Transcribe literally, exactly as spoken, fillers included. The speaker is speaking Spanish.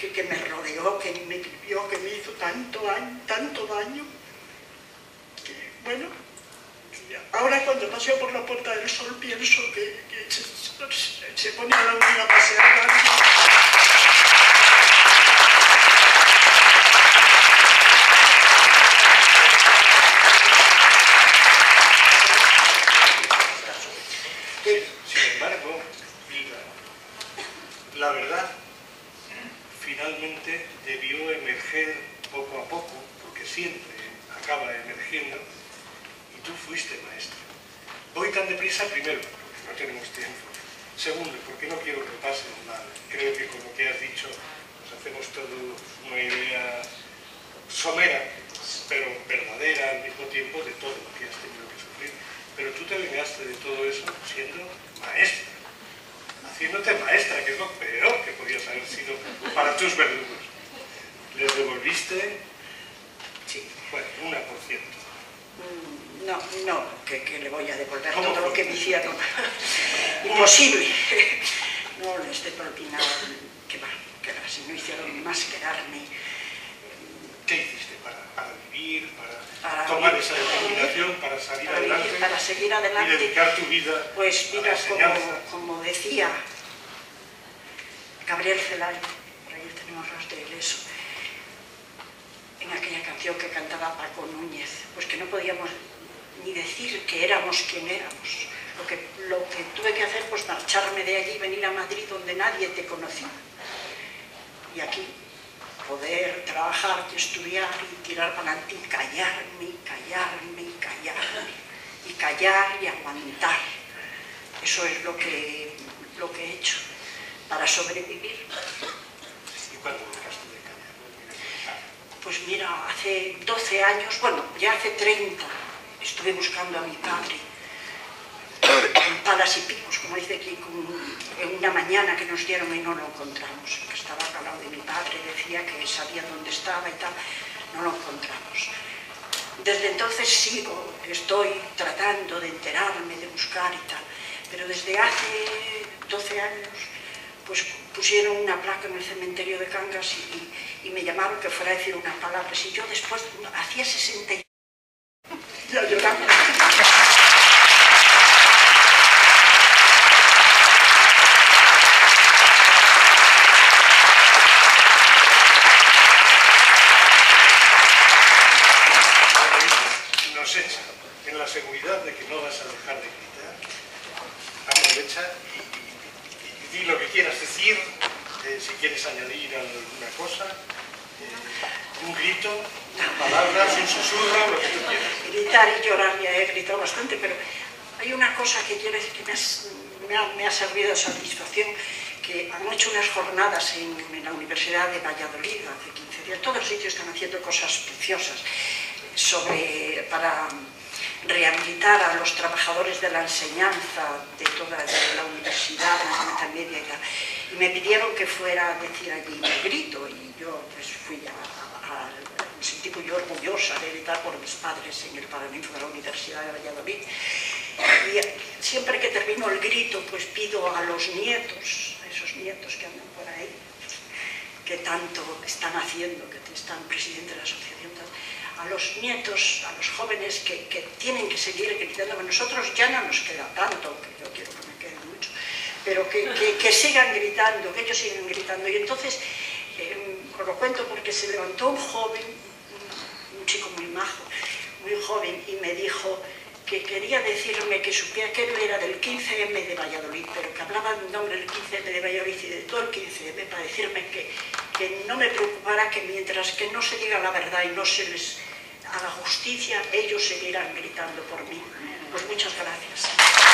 que, que me rodeó, que me vivió, que me hizo tanto daño, tanto daño, que, bueno, ahora cuando paseo por la Puerta del Sol pienso que, que se, se pone a la última a pasear. Sin embargo, la, la verdad finalmente debió emerger poco a poco, porque siempre acaba emergiendo, y tú fuiste maestra. Voy tan deprisa, primero, porque no tenemos tiempo. Segundo, porque no quiero que pasen mal. Creo que con lo que has dicho nos hacemos todos una idea somera, pero verdadera al mismo tiempo de todo lo que has tenido que sufrir. Pero tú te vengaste de todo eso siendo maestra, haciéndote maestra, que es lo peor que podías haber sido para tus verdugos. ¿Les devolviste? Sí, bueno, una por ciento. No, no, que, que le voy a devolver ¿Cómo? Todo lo que me hicieron. Imposible. No les devolví nada, que va, que va, si no hicieron más que darme. ¿Qué hiciste para, para vivir, para, para tomar vivir, esa determinación, para salir para adelante? Vivir, para seguir adelante. Y dedicar tu vida pues a la mira, enseñanza. como, como decía Gabriel Celay, por ahí tenemos los de eso, en aquella canción que cantaba Paco Núñez, pues que no podíamos ni decir que éramos quien éramos. Lo que, lo que tuve que hacer, pues marcharme de allí, venir a Madrid donde nadie te conocía. Y aquí poder trabajar y estudiar y tirar para adelante y callarme, y callarme, y callarme, y callar y aguantar. Eso es lo que, lo que he hecho para sobrevivir. ¿Y cuándo dejaste de callar? Pues mira, hace doce años, bueno, ya hace treinta, estuve buscando a mi padre en palas y picos, como dice aquí, en una mañana que nos dieron y no lo encontramos. Que estaba al lado de mi padre, decía que sabía dónde estaba y tal, no lo encontramos. Desde entonces sigo, estoy tratando de enterarme, de buscar y tal, pero desde hace doce años pues pusieron una placa en el cementerio de Cangas y, y, y me llamaron que fuera a decir unas palabras y yo después hacía sesenta y ya lloraba. Nos echa en la seguridad de que no vas a dejar de gritar. Aprovecha y, y, y di lo que quieras decir, eh, si quieres añadir alguna cosa, eh, un grito, palabras, un susurro, lo que tú quieras. Gritar y llorar, ya he gritado bastante, pero hay una cosa que quiero decir que me, has, me, ha, me ha servido de satisfacción, que han hecho unas jornadas en, en la Universidad de Valladolid hace quince días, todos los sitios están haciendo cosas preciosas sobre, para rehabilitar a los trabajadores de la enseñanza de toda de la universidad, la enseñanza media y tal. Y me pidieron que fuera a decir allí un grito y yo pues fui a, a, a me sentí muy orgullosa de gritar por mis padres en el Parlamento de la Universidad de Valladolid. Y siempre que termino el grito pues pido a los nietos, a esos nietos que andan por ahí, que tanto están haciendo, que están presidentes de la asociación, a los nietos, a los jóvenes que, que tienen que seguir gritando. A nosotros ya no nos queda tanto, aunque yo quiero que me quede mucho, pero que, que, que sigan gritando, que ellos sigan gritando. Y entonces, eh, os lo cuento porque se levantó un joven, un, un chico muy majo, muy joven, y me dijo que quería decirme que supiera que él era del quince eme de Valladolid, pero que hablaba en nombre del quince eme de Valladolid y de todo el quince eme para decirme que, que no me preocupara, que mientras que no se diga la verdad y no se les haga justicia, ellos seguirán gritando por mí. Pues muchas gracias.